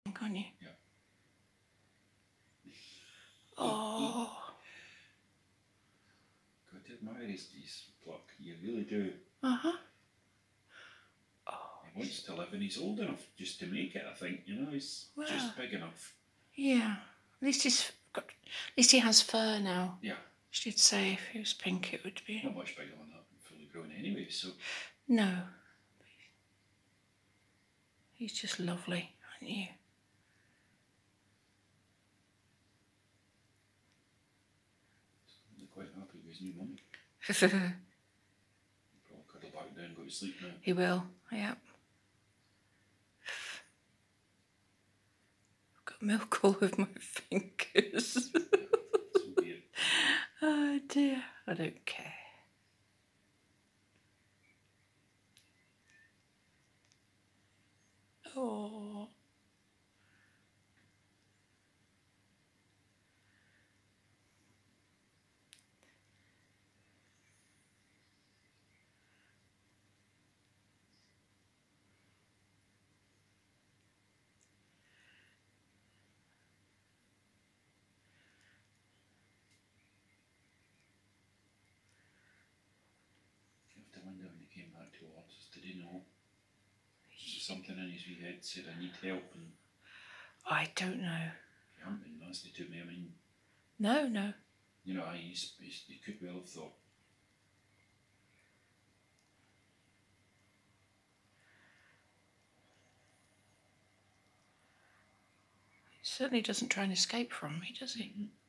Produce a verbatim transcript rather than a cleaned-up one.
can't you? Yeah. Oh. Got to admire his, his pluck. You really do. Uh-huh. Oh. He wants to live and he's old enough just to make it, I think. You know, he's Well, just big enough. Yeah. At least he's got, at least he has fur now. Yeah. She'd say if he was pink it would be. Not much bigger than that, fully grown anyway, so. No. He's just lovely, aren't you? He's quite happy with his new mummy. He'll probably cuddle back down and go to sleep now. He will, yeah. I've got milk all over my fingers. So be it. Oh dear, I don't care. Oh. You have to wonder when he came back towards us, did he know? Was there something in his wee head said, I need help? And I don't know. you haven't been nasty to me, I mean. No, no. You know, he's, he's, he could well have thought. He certainly doesn't try and escape from me, does he? Mm-hmm.